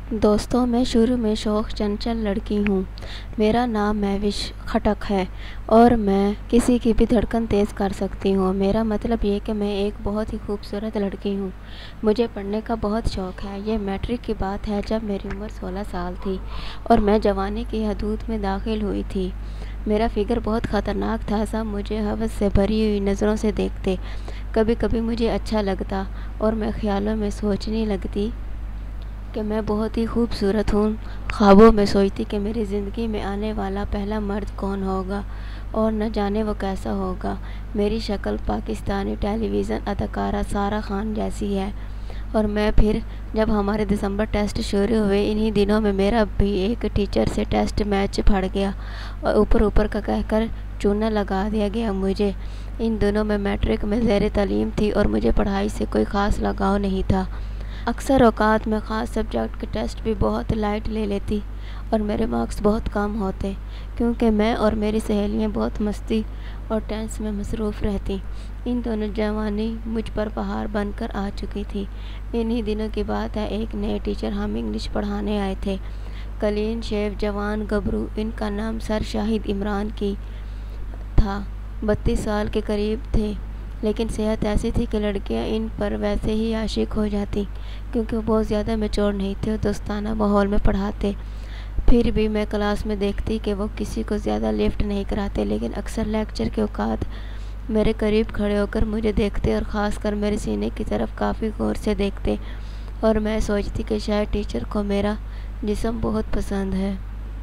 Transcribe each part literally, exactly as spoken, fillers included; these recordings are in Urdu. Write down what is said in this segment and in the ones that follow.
دوستوں میں شروع میں شوخ چنچل لڑکی ہوں۔ میرا نام مہوش خٹک ہے اور میں کسی کی بھی دھڑکن تیز کر سکتی ہوں۔ میرا مطلب یہ کہ میں ایک بہت ہی خوبصورت لڑکی ہوں۔ مجھے پڑھنے کا بہت شوق ہے۔ یہ میٹرک کی بات ہے جب میری عمر سولہ سال تھی اور میں جوانی کی حدود میں داخل ہوئی تھی۔ میرا فگر بہت خطرناک تھا۔ سب مجھے ہوس سے بھری ہوئی نظروں سے دیکھتے۔ کبھی کبھی مجھے اچھا لگتا اور میں خیالوں میں سوچنے لگتی کہ میں بہت ہی خوبصورت ہوں۔ خوابوں میں سوچتی کہ میری زندگی میں آنے والا پہلا مرد کون ہوگا اور نہ جانے وہ کیسا ہوگا۔ میری شکل پاکستانی ٹیلی ویژن اداکارہ سارہ خان جیسی ہے۔ اور میں پھر جب ہمارے دسمبر ٹیسٹ شروع ہوئے، انہی دنوں میں میرا بھی ایک ٹیچر سے ٹیسٹ میچ پڑ گیا اور اوپر اوپر کا کہہ کر چونا لگا دیا گیا مجھے۔ ان دنوں میں میٹرک میں زیر تعلیم تھی اور مجھے پڑھائی سے کوئی خاص لگاؤ نہیں تھا۔ اکثر اوقات میں خاص سبجیکٹ کے ٹیسٹ بھی بہت لائٹ لے لیتی اور میرے مارکس بہت کم ہوتے، کیونکہ میں اور میری سہیلیاں بہت مستی اور ڈانس میں مصروف رہتیں۔ ان دونوں جوانی مجھ پر پہاڑ بن کر آ چکی تھی۔ انہی دنوں کی بات ہے، ایک نئے ٹیچر ہم انگلش پڑھانے آئے تھے۔ کلین شیو جوان گبرو، ان کا نام سر شاہد عمران کی تھا۔ بتیس سال کے قریب تھے، لیکن صحت ایسی تھی کہ لڑکیاں ان پر ویسے ہی عاشق ہو جاتیں، کیونکہ وہ بہت زیادہ میچور نہیں تھے اور دوستانہ ماحول میں پڑھاتے۔ پھر بھی میں کلاس میں دیکھتی کہ وہ کسی کو زیادہ لفٹ نہیں کراتے، لیکن اکثر لیکچر کے اوقات میرے قریب کھڑے ہو کر مجھے دیکھتے اور خاص کر میرے سینے کی طرف کافی غور سے دیکھتے، اور میں سوچتی کہ شاید ٹیچر کو میرا جسم بہت پسند ہے۔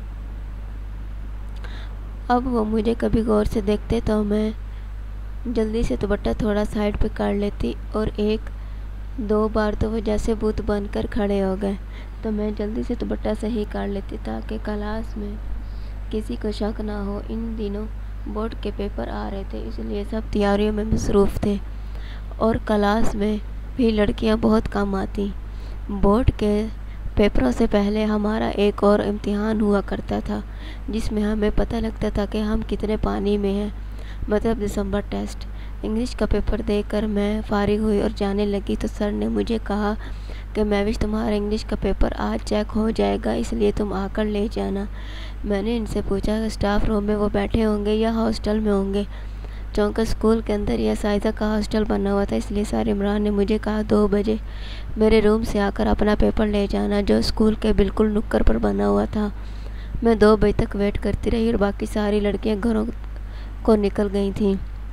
اب وہ مجھے کبھی غور سے دیکھتے تو میں جلدی سے دوپٹہ تھوڑا سائڈ پہ کر لیتی، اور ایک دو بار تو وہ جیسے بت بن کر کھڑے ہو گئے تو میں جلدی سے دوپٹہ صحیح کر لیتی تاکہ کلاس میں کسی کو شک نہ ہو۔ ان دنوں بورڈ کے پیپر آ رہے تھے، اس لیے سب تیاریوں میں مصروف تھے اور کلاس میں بھی لڑکیاں بہت کم آتیں۔ بورڈ کے پیپروں سے پہلے ہمارا ایک اور امتحان ہوا کرتا تھا جس میں ہمیں پتہ لگتا تھا کہ ہم کتنے پانی میں ہیں، مطلب دسمبر ٹیسٹ۔ انگلش کا پیپر دے کر میں فارغ ہوئی اور جانے لگی تو سر نے مجھے کہا کہ مہوش، تمہارا انگلش کا پیپر آج چیک ہو جائے گا، اس لیے تم آ کر لے جانا۔ میں نے ان سے پوچھا کہ اسٹاف روم میں وہ بیٹھے ہوں گے یا ہاسٹل میں ہوں گے، چونکہ اسکول کے اندر یہ اساتذہ کا ہاسٹل بنا ہوا تھا، اس لیے سر عمران نے مجھے کہا دو بجے میرے روم سے آ کر اپنا پیپر لے جانا، جو اسکول کے بالکل نکڑ پر بنا ہوا تھا۔ میں دو بجے تک ویٹ کرتی رہی اور باقی ساری لڑکیاں گھروں کو نکل گئی تھیں۔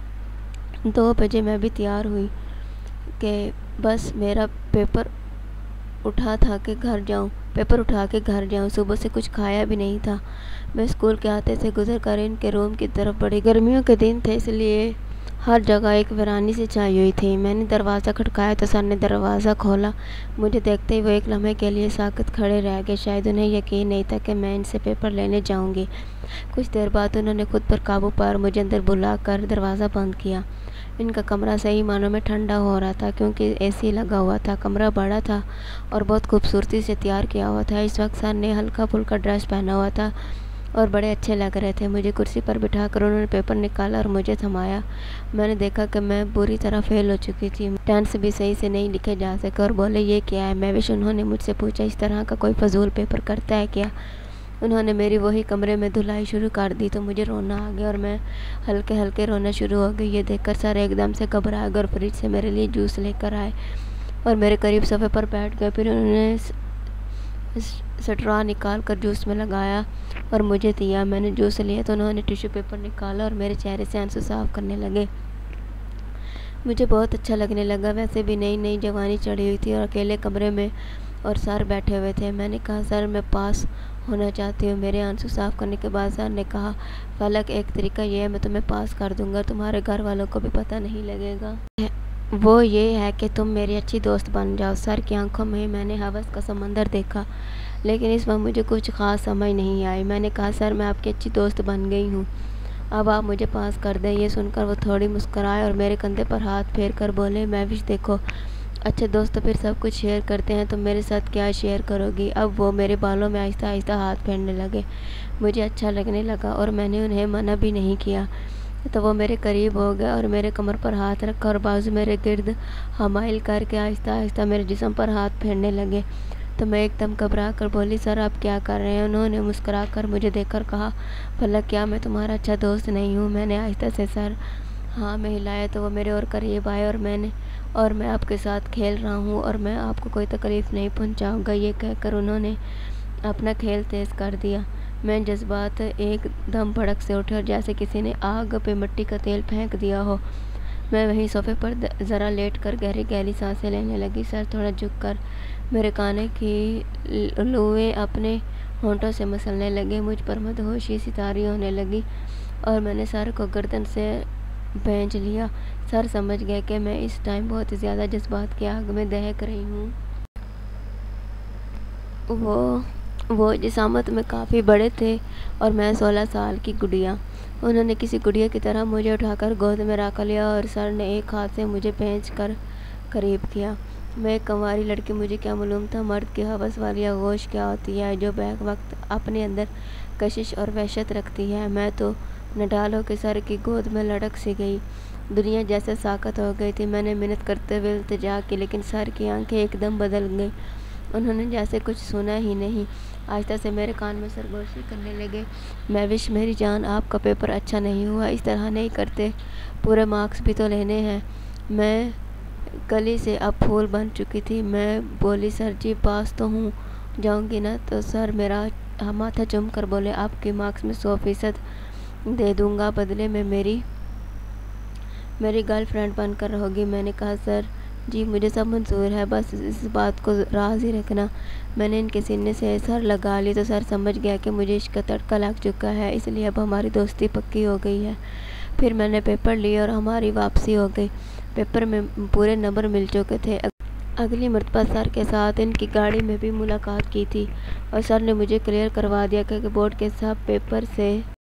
دو بجے میں بھی تیار ہوئی کہ بس میرا پیپر اٹھا تھا کہ گھر جاؤں پیپر اٹھا کے گھر جاؤں صبح سے کچھ کھایا بھی نہیں تھا۔ میں اسکول کے آتے سے گزر کر ان کے روم کی طرف بڑھی۔ گرمیوں کے دن تھے، اس لیے ہر جگہ ایک ویرانی سی چھائی ہوئی تھی۔ میں نے دروازہ کھٹکایا تو سر نے دروازہ کھولا۔ مجھے دیکھتے ہی وہ ایک لمحے کے لیے ساکت کھڑے رہ گئے، شاید انہیں یقین نہیں تھا کہ میں ان سے پیپر لینے جاؤں گی۔ کچھ دیر بعد انہوں نے خود پر قابو پا کر مجھے اندر بلا کر دروازہ بند کیا۔ ان کا کمرہ صحیح معنوں میں ٹھنڈا ہو رہا تھا، کیونکہ اے سی لگا ہوا تھا۔ کمرہ بڑا تھا اور بہت خوبصورتی سے تیار کیا ہوا تھا۔ اس وقت سر نے ہلکا پھلکا ڈریس پہنا ہوا تھا اور بڑے اچھے لگ رہے تھے۔ مجھے کرسی پر بٹھا کر انہوں نے پیپر نکالا اور مجھے تھمایا۔ میں نے دیکھا کہ میں بری طرح فیل ہو چکی تھی، ٹینس بھی صحیح سے نہیں لکھے جا سکے، اور بولے یہ کیا ہے مہوش؟ انہوں نے مجھ سے پوچھا اس طرح کا کوئی فضول پیپر کرتا ہے کیا؟ انہوں نے میری وہی کمرے میں دھلائی شروع کر دی تو مجھے رونا آ گیا اور میں ہلکے ہلکے رونا شروع ہو گئی۔ یہ دیکھ کر سر ایک دم سے گھبرا گئے اور فریج سے میرے لیے جوس لے کر آئے اور میرے قریب صفحے پر بیٹھ گئے۔ پھر انہوں نے سٹرا نکال کر جوس میں لگایا اور مجھے دیا۔ میں نے جوس لیا تو انہوں نے ٹیشو پیپر نکالا اور میرے چہرے سے آنسو صاف کرنے لگے۔ مجھے بہت اچھا لگنے لگا، ویسے بھی نئی نئی جوانی چڑھی ہوئی تھی اور اکیلے کمرے میں اور سر بیٹھے ہوئے تھے۔ میں نے کہا سر میں پاس ہونا چاہتی ہوں۔ میرے آنسو صاف کرنے کے بعد سر نے کہا فلک، ایک طریقہ یہ ہے میں تمہیں پاس کر دوں گا، تمہارے گھر والوں کو بھی پتہ نہیں لگے گا۔ وہ یہ ہے کہ تم میری اچھی دوست بن جاؤ۔ سر کی آنکھوں میں میں نے ہوس کا سمندر دیکھا، لیکن اس وقت مجھے کچھ خاص سمجھ نہیں آئی۔ میں نے کہا سر میں آپ کی اچھی دوست بن گئی ہوں، اب آپ مجھے پاس کر دیں۔ یہ سن کر وہ تھوڑی مسکرائے اور میرے کندھے پر ہاتھ پھیر کر بولے مہوش دیکھو، اچھا دوست تو پھر سب کچھ شیئر کرتے ہیں، تم میرے ساتھ کیا شیئر کرو گی؟ اب وہ میرے بالوں میں آہستہ آہستہ ہاتھ پھیرنے لگے۔ مجھے اچھا لگنے لگا اور میں نے انہیں منع بھی نہیں کیا، تو وہ میرے قریب ہو گئے اور میرے کمر پر ہاتھ رکھا اور بازو میرے گرد حمائل کر کے آہستہ آہستہ میرے جسم پر ہاتھ پھیرنے لگے۔ تو میں ایک دم گھبرا کر بولی سر آپ کیا کر رہے ہیں؟ انہوں نے مسکرا کر مجھے دیکھ کر کہا بھلا کیا میں تمہارا اچھا دوست نہیں ہوں؟ میں نے آہستہ سے سر ہاں میں ہلایا تو وہ میرے اور قریب آئے اور میں نے اور میں آپ کے ساتھ کھیل رہا ہوں اور میں آپ کو کوئی تکلیف نہیں پہنچاؤں گا، یہ کہہ کر انہوں نے اپنا کھیل تیز کر دیا۔ میں جذبات ایک دم بھڑک سے اٹھے اور جیسے کسی نے آگ پہ مٹی کا تیل پھینک دیا ہو۔ میں وہیں صوفے پر ذرا لیٹ کر گہری گہری سانسیں لینے لگی۔ سر تھوڑا جھک کر میرے کانے کی لویں اپنے ہونٹوں سے مسلنے لگے۔ مجھ پر مدہوشی سی طاری ہونے لگی اور میں نے سر کو گردن سے بھینچ لیا۔ سر سمجھ گئے کہ میں اس ٹائم بہت زیادہ جذبات کی آگ میں دہک رہی ہوں۔ وہ وہ جسامت میں کافی بڑے تھے اور میں سولہ سال کی گڑیا۔ انہوں نے کسی گڑیا کی طرح مجھے اٹھا کر گود میں رکھ لیا اور سر نے ایک ہاتھ سے مجھے بھینچ کر قریب کیا۔ میں ایک کنواری لڑکی، مجھے کیا معلوم تھا مرد کی ہوس والی آغوش کیا ہوتی ہے جو بیک وقت اپنے اندر کشش اور وحشت رکھتی ہے۔ میں تو نڈال ہو کے سر کی گود میں لڑک سی گئی۔ دنیا جیسے ساکت ہو گئی تھی۔ میں نے منت کرتے ہوئے التجا کی لیکن سر کی آنکھیں ایک دم بدل گئیں۔ انہوں نے جیسے کچھ سنا ہی نہیں آہستہ سے میرے کان میں سرگوشی کرنے لگے۔ میں وش میری جان آپ کا پیپر اچھا نہیں ہوا، اس طرح نہیں کرتے، پورے مارکس بھی تو لینے ہیں۔ میں کلی سے اب پھول بن چکی تھی۔ میں بولی سر جی پاس تو ہوں جاؤں گی نا؟ تو سر میرا ماتھا چوم کر بولے آپ کے مارکس میں سو فیصد دے دوں گا، بدلے میں میری میری گرل فرینڈ بن کر رہو گی۔ میں نے کہا سر جی مجھے سب منظور ہے، بس اس بات کو راز ہی رکھنا۔ میں نے ان کے سینے سے سر لگا لی تو سر سمجھ گیا کہ مجھے عشق کا تڑکا لگ چکا ہے، اس لیے اب ہماری دوستی پکی ہو گئی ہے۔ پھر میں نے پیپر لیے اور ہماری واپسی ہو گئی۔ پیپر میں پورے نمبر مل چکے تھے۔ اگلی مرتبہ سر کے ساتھ ان کی گاڑی میں بھی ملاقات کی تھی اور سر نے مجھے کلیئر کروا دیا کہ بورڈ کے سب پیپر سے